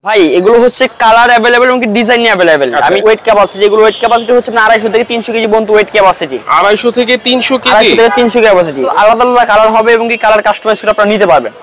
ভাই এগুলো হচ্ছে কালার अवेलेबल এবং ডিজাইন अवेलेबल। আমি ওয়েট ক্যাপাসিটি এগুলো ওয়েট ক্যাপাসিটি হচ্ছে 250 থেকে 300 কেজি পর্যন্ত ওয়েট ক্যাপাসিটি। 250 থেকে 300 কেজি 250 থেকে 300 ক্যাপাসিটি। আলাদা আলাদা কালার হবে এবং কি কালার কাস্টমাইজ করে আপনারা নিতে পারবেন।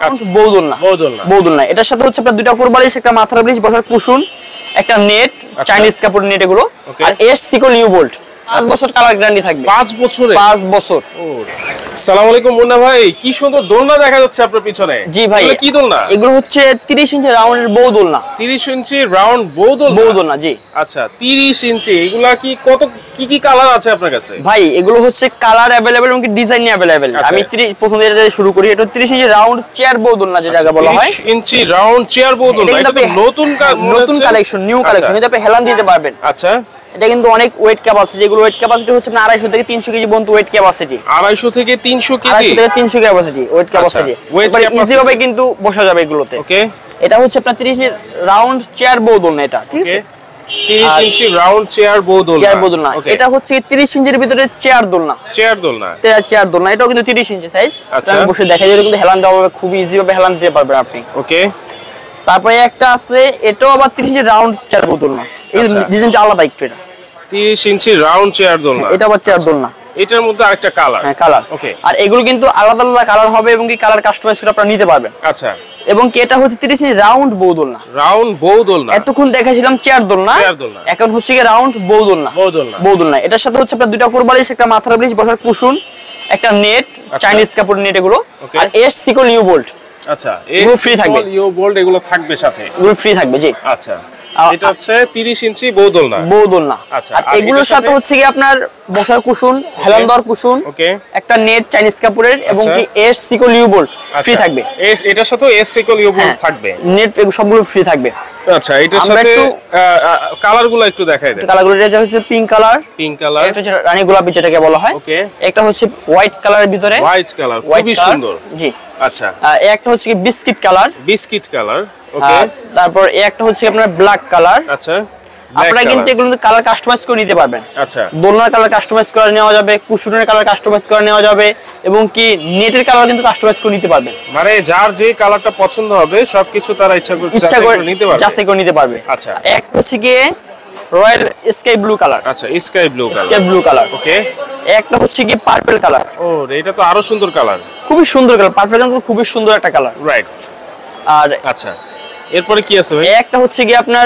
বৌদুল না এটার সাথে হচ্ছে আপনার দুটো কোরবালিশ, একটা মাথার ব্রিজ, বসার কুশন, একটা নেট, চাইনিজ কাপড় নেট এগুলো, আর এস সিকল ইউ বোল্ট 5 বছর কালার গ্যারান্টি থাকবে। 5 বছরে 5 বছর। আসসালামু আলাইকুম মুন্না ভাই, কি সুন্দর দোলনা দেখা যাচ্ছে আপনার পিছনে। জি ভাই, কি দোলনা? এগুলো হচ্ছে 30 ইঞ্চি রাউন্ডের বৌদোলনা। 30 ইঞ্চি রাউন্ড বৌদোলনা। জি আচ্ছা, 30 ইঞ্চি। এগুলা কি কত কি কালার আছে আপনার কাছে? ভাই এগুলো হচ্ছে কালার अवेलेबल এবং ডিজাইন अवेलेबल। আমি প্রথম থেকে শুরু করি। এটা 30 ইঞ্চি রাউন্ড চেয়ার বৌদোলনা যেটাকে বলা হয়। 30 ইঞ্চি রাউন্ড চেয়ার বৌদোলনা। এটা তো নতুন কালেকশন, নিউ কালেকশন। এটা আপনি হেলান দিতে পারবেন। আচ্ছা, এটা কিন্তু অনেক ওয়েট ক্যাপাসিটি। এগুলো ওয়েট ক্যাপাসিটি হচ্ছে 250 থেকে 300 কেজি পর্যন্ত ওয়েট ক্যাপাসিটি। 250 থেকে 300 কেজি 250 থেকে 300 ক্যাপাসিটি ওয়েট ক্যাপাসিটি। এবারে ইজি ভাবে কিন্তু বসা যাবে এগুলোতে। ওকে, এটা হচ্ছে আপনার 30 ইঞ্চি রাউন্ড চেয়ার বৌদোলনা। এটা ঠিক আছে, 30 ইঞ্চি রাউন্ড চেয়ার বৌদোলনা। এটা হচ্ছে 30 ইঞ্চির ভিতরে চেয়ার দোলনা। চেয়ার দোলনা এটাও কিন্তু 30 ইঞ্চি সাইজ। আমি বসে দেখাই দিলে কিন্তু হেলান দেওয়া হবে, খুব ইজি ভাবে হেলান দিতে পারবেন আপনি। ওকে, তারপরে একটা আছে, এটাও আবার 30 ইঞ্চি রাউন্ড চেয়ার বৌদোলনা। এই ডিজাইনটা আলাদা একটু। এটা 30 ইঞ্চি রাউন্ড চেয়ার দোলনা। এটা আবার চেয়ার দোলনা। এটার মধ্যে আরেকটা কালার। হ্যাঁ, কালার। ওকে, আর এগুলো কিন্তু আলাদা আলাদা কালার হবে এবং কি কালার কাস্টমাইজ করে আপনারা নিতে পারবেন। আচ্ছা, এবং কি এটা হচ্ছে 30 ইঞ্চি রাউন্ড বৌদোলনা। এতক্ষণ দেখাইছিলাম চেয়ার দোলনা, এখন হচ্ছে কি রাউন্ড বৌদোলনা। এটার সাথে হচ্ছে আপনার দুটো কোরবালিশ, একটা মাথার ব্রিজ, বসার কুশন, একটা নেট, চাইনিজ কাপড় নেট এগুলো, আর এস সিকল ইউ বোল্ট। আচ্ছা, এস ফ্রি থাকবে। ইউ বোল্ট এগুলো থাকবে সাথে। এগুলো ফ্রি থাকবে। জি, আচ্ছা। এটা হচ্ছে 30 ইঞ্চি বৌদোলনা। আচ্ছা, আর এগুলোর সাথে হচ্ছে কি আপনার বসার কুশন, হেলানদার কুশন, ওকে, একটা নেট চাইনিজ কাপড়ের, এবং কি S shackle U bolt free থাকবে। এটার সাথে এস সিকল ইউ বোল্ট থাকবে, নেট সবগুলো ফ্রি থাকবে। আচ্ছা, এটার সাথে কালারগুলো একটু দেখাই দেন। কালারগুলো এটা হচ্ছে পিঙ্ক কালার, এটা হচ্ছে রানী গোলাপি যেটাকে বলা হয়। ওকে, একটা হচ্ছে হোয়াইট কালারের ভিতরে, হোয়াইট কালার খুবই সুন্দর। জি, আচ্ছা। একটা হচ্ছে বিস্কিট কালার। ওকে, তারপর একটা হচ্ছে আপনার ব্ল্যাক কালার। আচ্ছা, আপনারা কিন্তু এগুলো কালার কাস্টমাইজ করে নিতে পারবেন। আচ্ছা, দোলনার কালার কাস্টমাইজ করে নেওয়া যাবে, কুশনের কালার কাস্টমাইজ করে নেওয়া যাবে, এবং কি নেটের কালার কিন্তু কাস্টমাইজ করে নিতে পারবেন। মানে যার যে কালারটা পছন্দ হবে সবকিছু তারা ইচ্ছা করে যাচাই করে নিতে পারবে। আচ্ছা, একটা হচ্ছে কি রয়্যাল স্কাই ব্লু কালার। আচ্ছা, স্কাই ব্লু কালার। ওকে, একটা হচ্ছে কি পার্পল কালার। ও, এটা তো আরো সুন্দর কালার, খুবই সুন্দর কালার। পার্পল কিন্তু খুবই সুন্দর একটা কালার। রাইট। আর আচ্ছা, এরপরে কি আছে ভাই? একটা হচ্ছে কি আপনার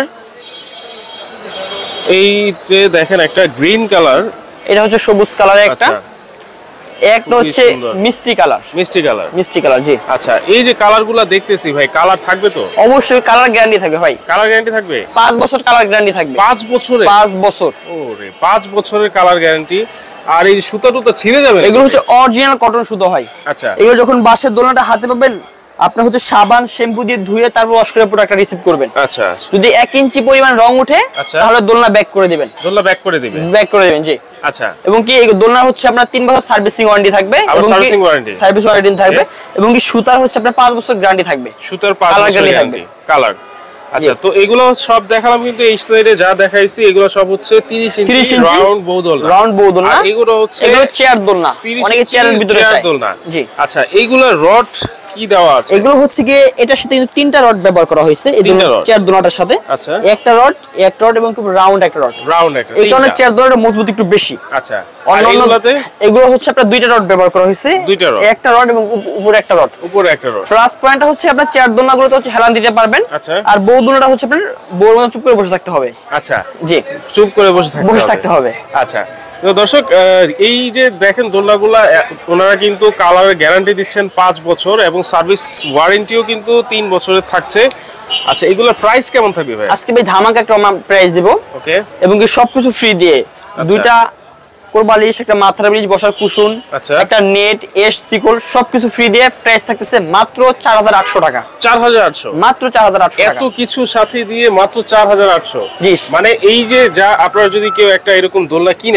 এই যে দেখেন একটা গ্রিন কালার, এটা হচ্ছে সবুজ কালার। একটা হচ্ছে মিষ্টি কালার। জি, আচ্ছা। এই যে কালারগুলো দেখতেছি ভাই, কালার থাকবে তো? অবশ্যই কালার গ্যারান্টি থাকবে ভাই। কালার গ্যারান্টি থাকবে 5 বছর কালার গ্যারান্টি থাকবে। 5 বছরে? 5 বছর। ওরে, 5 বছরের কালার গ্যারান্টি। আর এই সুতা টুতা ছিঁড়ে যাবে? এগুলো হচ্ছে অরিজিনাল কটন সুতো হয়। আচ্ছা, এগুলো যখন বাসের দোলনাটা হাতে পাবেন, আপনি হচ্ছে সাবান শ্যাম্পু দিয়ে ধুয়ে তারপর ওয়াশ করে প্রোডাক্টটা রিসিভ করবেন। আচ্ছা, যদি 1 ইঞ্চি পরিমাণ রং ওঠে তাহলে দোলনা ব্যাক করে দিবেন। ব্যাক করে দিবেন। জি, আচ্ছা। এবং কি এই দোলনা হচ্ছে আপনার 3 বছর সার্ভিসিং ওয়ারেন্টি থাকবে, এবং সার্ভিস ওয়ারেন্টি থাকবে, এবং কি সুতার হচ্ছে আপনার 5 বছর গ্যারান্টি থাকবে। সুতার 5 বছর গ্যারান্টি কালার। আচ্ছা, তো এগুলো সব দেখালাম, কিন্তু এই সাইডে যা দেখাইছি এগুলো সব হচ্ছে 30 ইঞ্চি রাউন্ড বৌদোলনা। আর এগুলো হচ্ছে চেয়ার দোলনা। অনেকে চেয়ারের ভিতরে চায়। জি, আচ্ছা। এইগুলো রড কি দেওয়া আছে? এগুলো হচ্ছে কি এটার সাথে কিন্তু 3টা রড ব্যবহার করা হয়েছে এই চেয়ার দোলনাটার সাথে। আচ্ছা, একটা রড এবং খুব রাউন্ড একটা রড। এই কারণে চেয়ার দোলনাটা মজবুত একটু বেশি। আচ্ছা, আর এগুলো হচ্ছে আপনার 2টা রড ব্যবহার করা হয়েছে। একটা রড এবং উপরে একটা রড। প্লাস পয়েন্টটা হচ্ছে আপনার চেয়ার দোলনাগুলোতে হচ্ছে হেলান দিতে পারবেন। আচ্ছা, আর বৌদোলনাটা হচ্ছে আপনার বৌদোলনা চুপ করে বসে থাকতে হবে। আচ্ছা, জি, চুপ করে বসে থাকতে হবে। আচ্ছা, তো দর্শক, এই যে দেখেন দোলনাগুলা, ওনারা কিন্তু কালারের গ্যারান্টি দিচ্ছেন 5 বছর, এবং সার্ভিস ওয়ারেন্টিও কিন্তু 3 বছরের থাকছে। আচ্ছা, এগুলোর প্রাইস কেমন থাকবে ভাই? আজকে ভাই ধামাকা একটা প্রাইস দিব। ওকে, এবং কি সবকিছু ফ্রি দিয়ে, দুইটা কোরবালিশ, একটা মাথার ব্রিজ, বসার কুশন, একটা নেট, এস সিকল, সবকিছু ফ্রি দিয়ে প্রাইস থাকতেছে মাত্র 4800 টাকা। 4800? মাত্র 4800 টাকা। এত কিছু সাথে দিয়ে মাত্র 4800? জি, মানে এই যে যা আপনারা যদি কেউ একটা এরকম দোলনা কিনেন,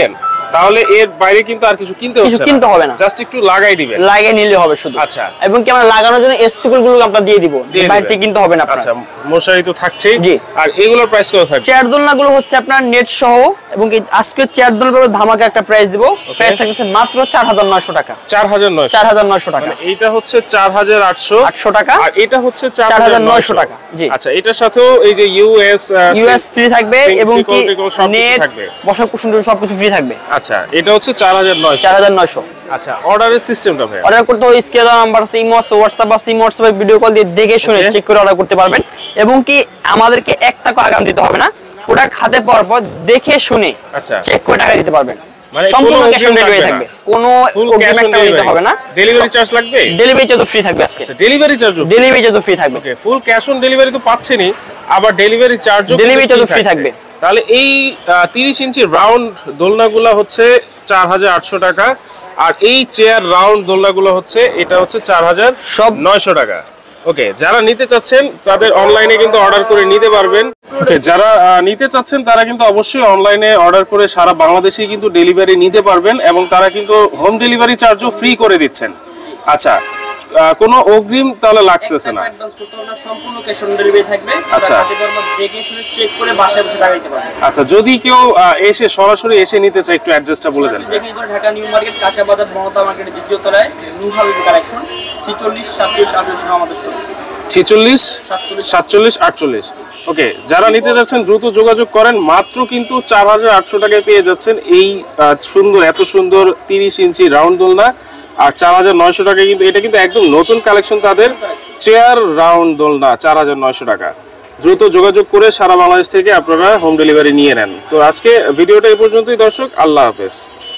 তাহলে এর বাইরে কিন্তু আর কিছু কিনতে হবে না, জাস্ট একটু লাগাই দিবেন, লাগিয়ে নিলে হবে শুধু। আচ্ছা, এবং কি আমরা লাগানোর জন্য এসসিগুল গুলো আমরা দিয়ে দিব, বাইরে থেকে কিনতে হবে না আপনার। আচ্ছা, মশারি তো থাকছেই। জি। আর এগুলোর প্রাইস কত থাকবে? চেয়ার দোলনাগুলো হচ্ছে আপনার নেট সহ, এবং কি আজকে চেয়ার দোলনাগুলো ধামাকা একটা প্রাইস দিব। প্রাইস থাকছে মাত্র 4900 টাকা। 4900 টাকা। এটা হচ্ছে 4800 টাকা, আর এটা হচ্ছে 4900 টাকা। জি। আচ্ছা, এটার সাথেও এই যে ইউএস ফ্রি থাকবে, এবং কি নেট, বসার কুশন সবকিছু ফ্রি থাকবে। আচ্ছা, এটা হচ্ছে 4900। আচ্ছা, অর্ডারের সিস্টেমটা ভাই? অর্ডার করতে হয় স্ক্রিনে নাম্বার আছে, ইমো আছে, হোয়াটসঅ্যাপ আছে, ইমো হোয়াটসঅ্যাপে ভিডিও কল দিয়ে দেখে শুনে চেক করে অর্ডার করতে পারবেন। এবং কি আমাদেরকে 1 টাকা আগাম দিতে হবে না, প্রোডাক্ট হাতে পাওয়ার পর দেখে শুনে চেক করে টাকা দিতে পারবেন। মানে সম্পূর্ণ ক্যাশ অন ডেলিভারি থাকবে, কোনো অগ্রিম টাকা দিতে হবে না। ডেলিভারি চার্জ লাগবে? ডেলিভারি চার্জ ফ্রি থাকবে আজকে। আচ্ছা, ডেলিভারি চার্জ ফ্রি থাকবে। Okay, full cash on delivery তো পাচ্ছেনই, আবার ডেলিভারি চার্জও ফ্রি থাকবে। তাহলে এই 30 ইঞ্চি রাউন্ড দোলনাগুলো হচ্ছে 4800 টাকা, আর এই চেয়ার রাউন্ড দোলনাগুলো হচ্ছে এটা হচ্ছে 4900 টাকা। ওকে, যারা নিতে চাচ্ছেন তাদের অনলাইনে কিন্তু অর্ডার করে নিতে পারবেন। ওকে, যারা নিতে চাচ্ছেন তারা কিন্তু অবশ্যই অনলাইনে অর্ডার করে সারা বাংলাদেশে কিন্তু ডেলিভারি নিতে পারবেন, এবং তারা কিন্তু হোম ডেলিভারি চার্জও ফ্রি করে দিচ্ছেন। আচ্ছা, কোনো অগ্রিম তাহলে লাগতেছে না, সম্পূর্ণ ক্যাশ অন ডেলিভারি থাকবে। আচ্ছা, দেখে শুনে চেক করে বাসায় বসে টাকা দিতে পারবেন। আচ্ছা, যদি কেউ এসে সরাসরি এসে নিতে চায়, একটু অ্যাড্রেসটা বলে দেন। দেখি তো ঢাকা নিউ মার্কেট, কাঁচা বাজার, মমতা মার্কেটের দ্বিতীয় তলায় নিউ হাবিব কালেকশন, 46 47 48 আমাদের শোরুম। 46 47 48। ওকে, যারা নিতে যাচ্ছেন দ্রুত যোগাযোগ করেন। মাত্র কিন্তু 4800 টাকায় পেয়ে যাচ্ছেন এই সুন্দর, এত সুন্দর 30 ইঞ্চি রাউন্ড দোলনা, আর 4900 টাকায় কিন্তু এটা কিন্তু একদম নতুন কালেকশন তাদের চেয়ার রাউন্ড দোলনা, 4900 টাকা। দ্রুত যোগাযোগ করে সারা বাংলাদেশ থেকে আপনারা হোম ডেলিভারি নিয়ে নেন। তো আজকে ভিডিওটা এই পর্যন্তই দর্শক, আল্লাহ হাফেজ।